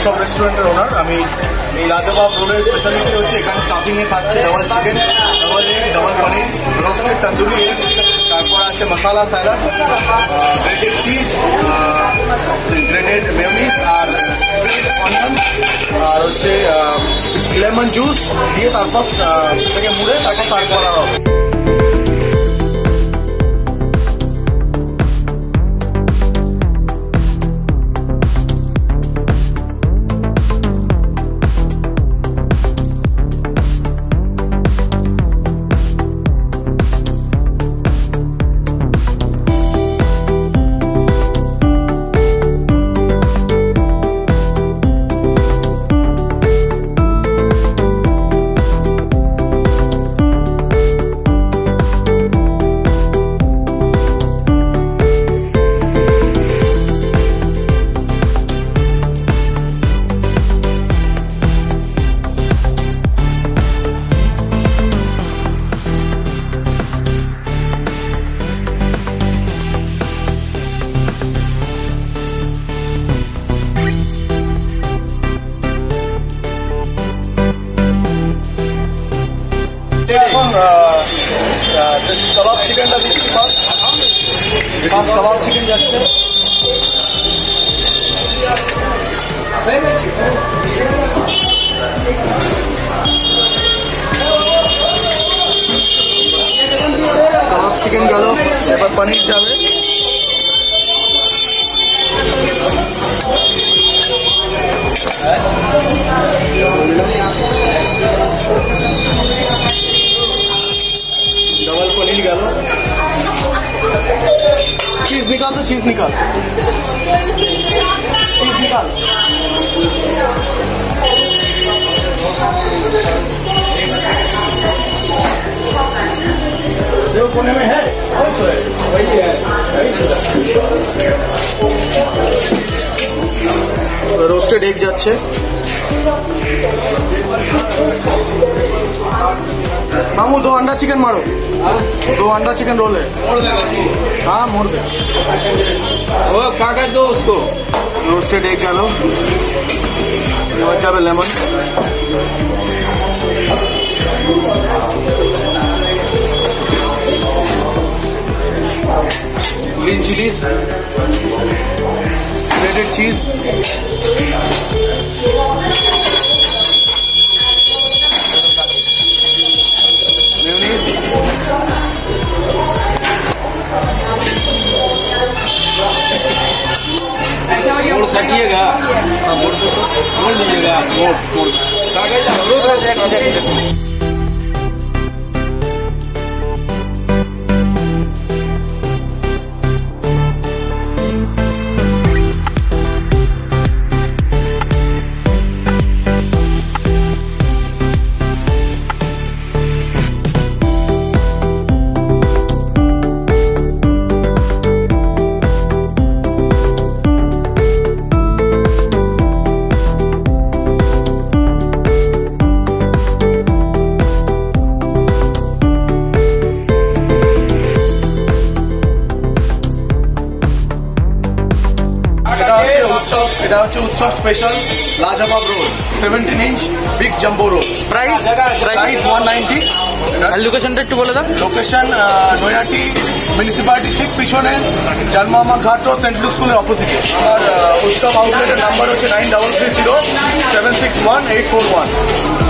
উৎসব রেস্টুরেন্টের ওনার। আমি এই লাজবাব রোলের স্পেশালিটি হচ্ছে এখানে স্টাফিংয়ে থাকছে double chicken, double egg, double paneer, roasted tandoori egg, তারপর আছে masala salad, grated cheese, grated mayonnaise আর স্প্রেড অনিয়ন, আর হচ্ছে লেমন জুস দিয়ে তারপর থেকে মুড়ে তারপর সার্ভ করা হবে। এখন কাবাব চিকেনটা দিচ্ছি, ফার্স্ট কাবাব চিকেন যাচ্ছে। কাবাব চিকেন গেল, এবার পনির যাবে। डबल पनीर गया, चीज निकाल तो चीज निकाल, चीज निकाल। जो कोने में है वही है। रोस्टेड एग যাচ্ছে। मामू 2 अंडा चिकन मारो, 2 अंडा चिकन रोल है। हाँ मोड़ दे, वो कागज दो उसको। रोस्टेड एग डालो, जाए लेमन, ग्रीन चिलीज, ग्रेटेड चीज, मोड़ सकिएगा, मोड़ लीजिएगा, मोड़ कागज। এটা হচ্ছে উৎসব স্পেশাল লাজবাব roll 17 inch big jumbo roll. Price 190। আর লোকেশনটা একটু বলে দাও। লোকেশন নৈহাটি মিউনিসিপ্যালিটি ঠিক পিছনে জালমামা ঘাট ও সেন্ট লুক স্কুলের অপোজিটে। আমার উৎসব আউটলেটের নাম্বার হচ্ছে 9330 761 841।